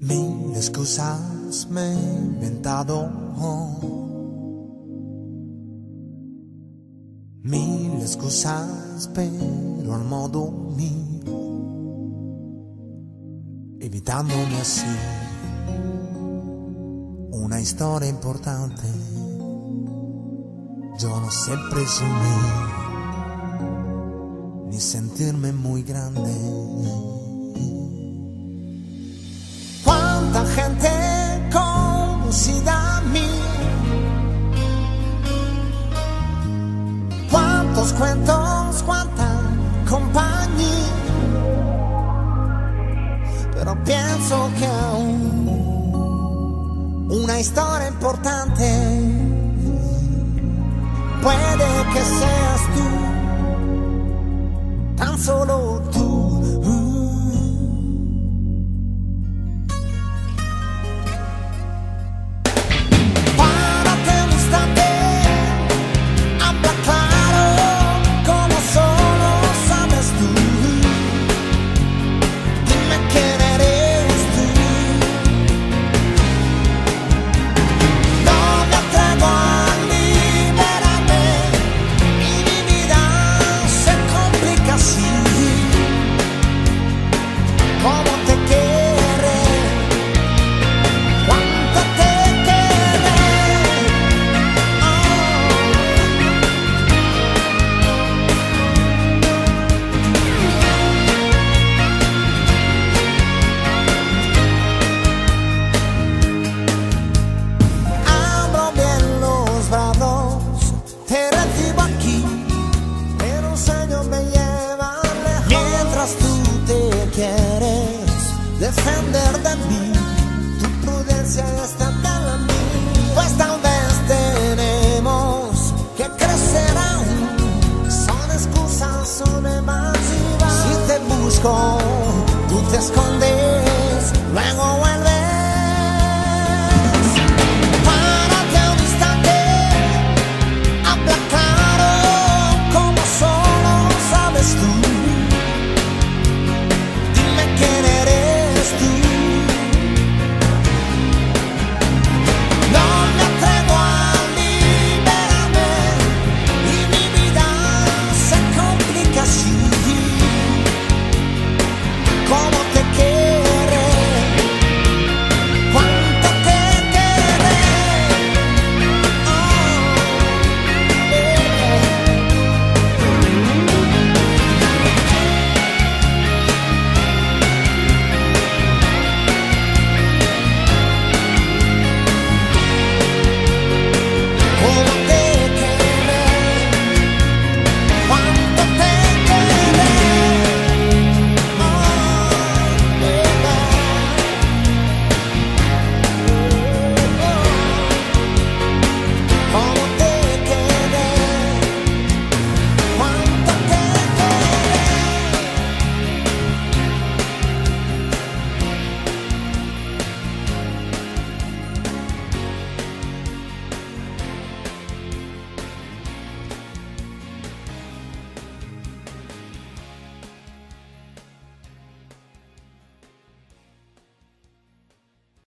Mil excusas me he inventado, mil excusas pero al modo mío, evitándome así una historia importante. Yo no sé presumir ni sentirme muy grande. Cuánta gente conocida a mí, cuántos cuentos, cuánta compañía, pero pienso que aún una historia importante puede que seas tú, tan solo tú. Defender de mí, tu prudencia está tan a mí, pues tal vez tenemos que crecer aún. Son excusas, son evasivas. Si te busco, tú te escondes.